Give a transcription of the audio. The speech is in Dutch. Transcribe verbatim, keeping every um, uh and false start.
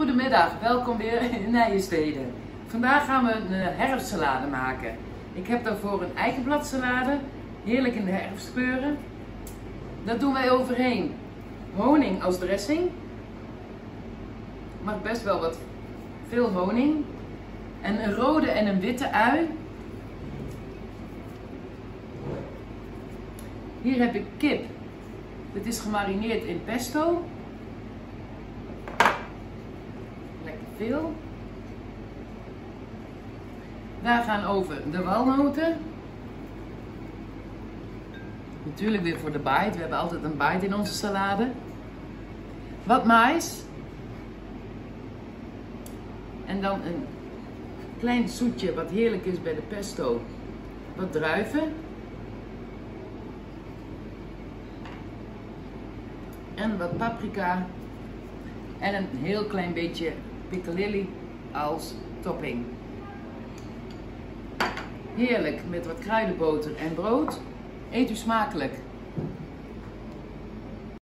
Goedemiddag, welkom weer in Nijenstede. Vandaag gaan we een herfstsalade maken. Ik heb daarvoor een eikenbladsalade, heerlijk in de herfst geuren. Dat doen wij overheen. Honing als dressing. Mag best wel wat veel honing. En een rode en een witte ui. Hier heb ik kip. Dit is gemarineerd in pesto. Lekker veel. Daar gaan over de walnoten. Natuurlijk weer voor de bite. We hebben altijd een bite in onze salade. Wat mais. En dan een klein zoetje wat heerlijk is bij de pesto. Wat druiven. En wat paprika. En een heel klein beetje piccalilli als topping. Heerlijk met wat kruidenboter en brood. Eet u smakelijk.